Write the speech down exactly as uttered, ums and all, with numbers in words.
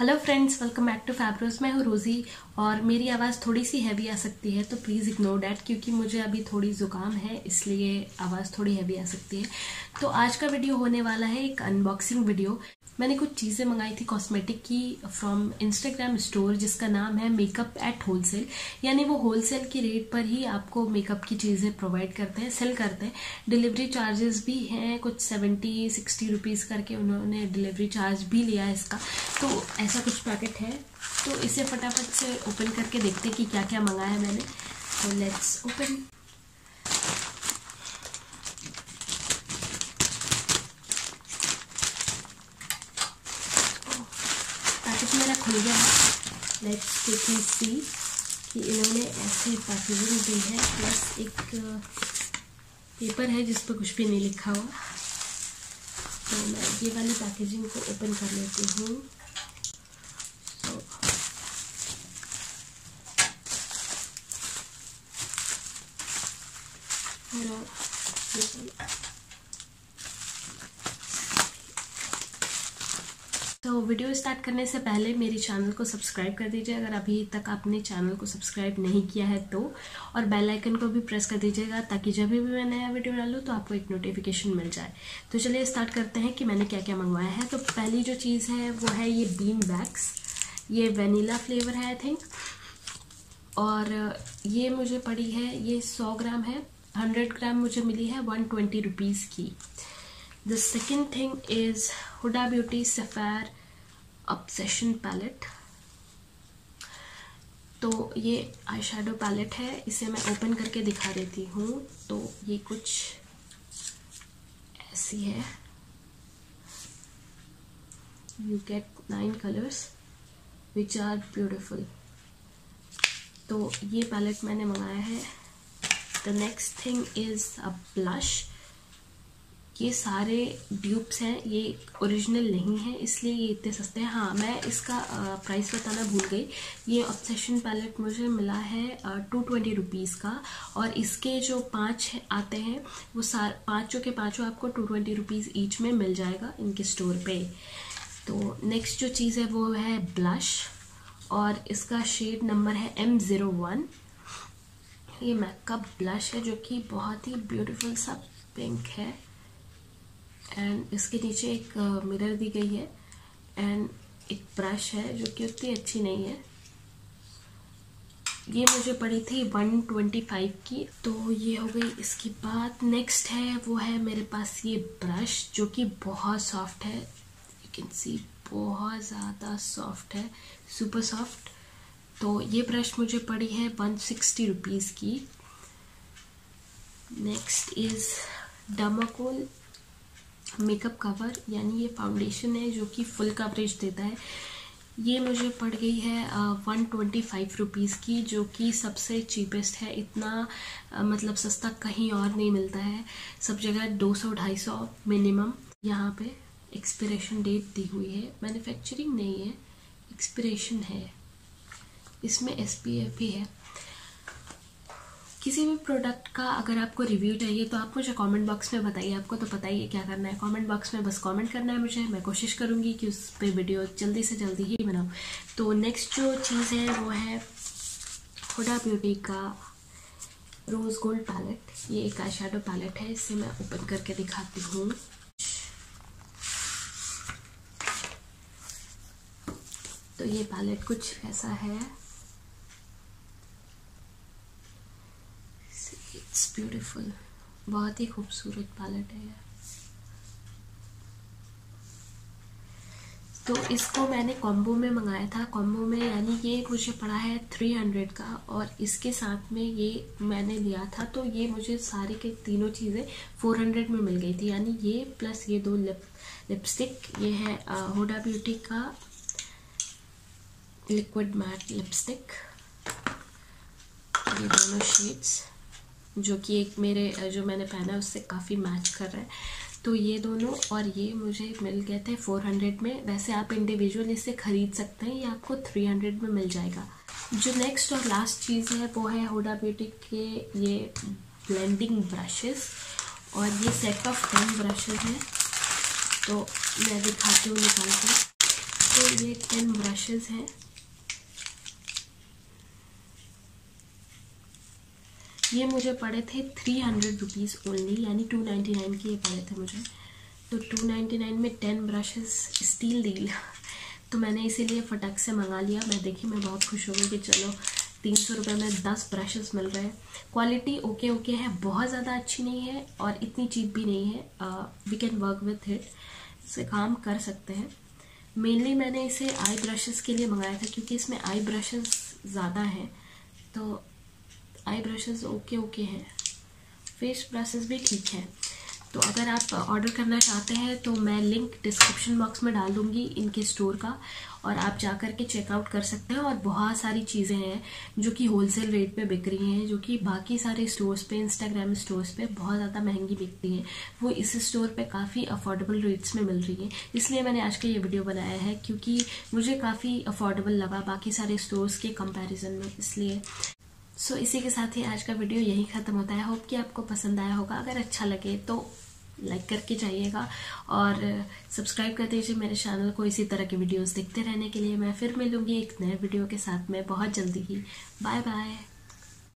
Hello friends, welcome back to Fabrose. मैं हूँ रोजी और मेरी आवाज़ थोड़ी सी हैवी आ सकती है तो प्लीज़ इग्नोर डैट, क्योंकि मुझे अभी थोड़ी ज़ुकाम है इसलिए आवाज़ थोड़ी हैवी आ सकती है। तो आज का वीडियो होने वाला है एक अनबॉक्सिंग वीडियो। मैंने कुछ चीज़ें मंगाई थी कॉस्मेटिक की फ्रॉम इंस्टाग्राम स्टोर जिसका नाम है मेकअप एट होलसेल, यानी वो होलसेल की रेट पर ही आपको मेकअप की चीज़ें प्रोवाइड करते हैं, सेल करते हैं। डिलीवरी चार्जेस भी हैं कुछ सेवेंटी सिक्सटी रुपीज़ करके, उन्होंने डिलीवरी चार्ज भी लिया है इसका। तो ऐसा कुछ पैकेट है, तो इसे फटाफट से ओपन करके देखते हैं कि क्या क्या मंगाया है मैंने। तो लेट्स ओपन। पैकेट मेरा खुल गया है। लेट्स क्विकली सी कि इन्होंने ऐसे पैकेजिंग दी है, प्लस एक पेपर है जिस पर कुछ भी नहीं लिखा हुआ। तो मैं ये वाली पैकेजिंग को ओपन कर लेती हूँ। तो वीडियो स्टार्ट करने से पहले मेरे चैनल को सब्सक्राइब कर दीजिए अगर अभी तक आपने चैनल को सब्सक्राइब नहीं किया है तो, और बेल आइकन को भी प्रेस कर दीजिएगा ताकि जब भी मैं नया वीडियो डालूँ तो आपको एक नोटिफिकेशन मिल जाए। तो चलिए स्टार्ट करते हैं कि मैंने क्या क्या मंगवाया है। तो पहली जो चीज़ है वो है ये बीन वैक्स। ये वेनिला फ्लेवर है आई थिंक, और ये मुझे पड़ी है, ये सौ ग्राम है, हंड्रेड ग्राम मुझे मिली है वन ट्वेंटी रुपीज़ की। The second thing is Huda beauty sapphire obsession palette. तो ये आई शेडो पैलेट है, इसे मैं ओपन करके दिखा देती हूँ। तो ये कुछ ऐसी है, you get nine colours which are beautiful. तो ये पैलेट मैंने मंगाया है। The next thing is a blush. ये सारे ड्यूप्स हैं, ये ओरिजिनल नहीं है इसलिए ये इतने सस्ते हैं। हाँ, मैं इसका प्राइस बताना भूल गई। ये ऑब्सेशन पैलेट मुझे मिला है टू ट्वेंटी रुपीज़ का, और इसके जो पांच आते हैं वो सार पाँचों के पाँचों आपको टू ट्वेंटी रुपीज़ ईच में मिल जाएगा इनके स्टोर पे। तो नेक्स्ट जो चीज़ है वो है ब्लश, और इसका शेड नंबर है एम ज़ीरो वन। ये मेकअप ब्लश है जो कि बहुत ही ब्यूटीफुल सा पिंक है, एंड इसके नीचे एक मिरर दी गई है, एंड एक ब्रश है जो कि उतनी अच्छी नहीं है। ये मुझे पड़ी थी वन ट्वेंटी फाइव की। तो ये हो गई इसकी बात। नेक्स्ट है वो है मेरे पास ये ब्रश जो कि बहुत सॉफ्ट है, यू कैन सी बहुत ज़्यादा सॉफ्ट है, सुपर सॉफ्ट। तो ये ब्रश मुझे पड़ी है वन सिक्सटी रुपीज़ की। Next is Dermacol makeup cover, यानी ये फाउंडेशन है जो कि फुल कवरेज देता है। ये मुझे पड़ गई है वन ट्वेंटी फाइव रुपीज़ की, जो कि सबसे चीपेस्ट है। इतना uh, मतलब सस्ता कहीं और नहीं मिलता है, सब जगह दो सौ ढाई सौ मिनिमम। यहाँ पे एक्सपिरेशन डेट दी हुई है, मैन्युफैक्चरिंग नहीं है, एक्सपिरेशन है। इसमें एस पी एफ भी है। किसी भी प्रोडक्ट का अगर आपको रिव्यू चाहिए तो आप मुझे कमेंट बॉक्स में बताइए। आपको तो पता ही है क्या करना है, कमेंट बॉक्स में बस कमेंट करना है मुझे। मैं कोशिश करूँगी कि उस पर वीडियो जल्दी से जल्दी ही बनाऊँ। तो नेक्स्ट जो चीज़ है वो है हुडा ब्यूटी का रोज़ गोल्ड पैलेट। ये एक आई शेडो पैलेट है, इसे मैं ओपन करके दिखाती हूँ। तो ये पैलेट कुछ ऐसा है, इट्स ब्यूटीफुल, बहुत ही खूबसूरत पैलेट है। तो इसको मैंने कॉम्बो में मंगाया था, कॉम्बो में यानी ये मुझे पड़ा है थ्री हंड्रेड का, और इसके साथ में ये मैंने लिया था। तो ये मुझे सारी के तीनों चीज़ें फोर हंड्रेड में मिल गई थी, यानी ये प्लस ये दो लिप लिपस्टिक। ये है हुडा ब्यूटी का लिक्विड मैट लिपस्टिक, ये दोनों शेड्स जो कि एक मेरे जो मैंने पहना है उससे काफ़ी मैच कर रहा है। तो ये दोनों और ये मुझे मिल गए थे फोर हंड्रेड में। वैसे आप इंडिविजुअल इसे ख़रीद सकते हैं, ये आपको थ्री हंड्रेड में मिल जाएगा। जो नेक्स्ट और लास्ट चीज़ है वो है हुडा ब्यूटी के ये ब्लेंडिंग ब्रशेस, और ये सेट ऑफ टेन ब्रशेस हैं। तो मैं दिखाती हूँ निकाल के। तो ये टेन ब्रशेस हैं। ये मुझे पड़े थे थ्री हंड्रेड रुपीज़ ओनली, यानी टू नाइन्टी नाइन की ये पड़े थे मुझे। तो टू नाइन्टी नाइन में टेन ब्रशेस, स्टील डील। तो मैंने इसीलिए फटक से मंगा लिया। मैं देखी, मैं बहुत खुश हो गई कि चलो तीन सौ रुपये में दस ब्रशेस मिल रहे हैं। क्वालिटी ओके ओके है, बहुत ज़्यादा अच्छी नहीं है और इतनी चीप भी नहीं है। We can work with it, इससे काम कर सकते हैं। मेनली मैंने इसे आई ब्रशेस के लिए मंगाया था क्योंकि इसमें आई ब्रशेस ज़्यादा हैं। तो आई ब्रशेस ओके ओके हैं, फेस ब्रशेस भी ठीक है। तो अगर आप ऑर्डर करना चाहते हैं तो मैं लिंक डिस्क्रिप्शन बॉक्स में डाल दूँगी इनके स्टोर का, और आप जा कर के चेकआउट कर सकते हैं। और बहुत सारी चीज़ें हैं जो कि होलसेल रेट पे बिक रही हैं, जो कि बाकी सारे स्टोर्स पे, इंस्टाग्राम स्टोर्स पे बहुत ज़्यादा महंगी बिकती हैं, वो इस स्टोर पे काफ़ी अफोर्डेबल रेट्स में मिल रही हैं। इसलिए मैंने आज का ये वीडियो बनाया है क्योंकि मुझे काफ़ी अफोर्डेबल लगा बाकी सारे स्टोर्स के कंपैरिजन में, इसलिए। सो so, इसी के साथ ही आज का वीडियो यही ख़त्म होता है। होप कि आपको पसंद आया होगा। अगर अच्छा लगे तो लाइक करके जाइएगा और सब्सक्राइब कर दीजिए मेरे चैनल को इसी तरह के वीडियोस देखते रहने के लिए। मैं फिर मिलूंगी एक नए वीडियो के साथ में बहुत जल्दी ही। Bye bye.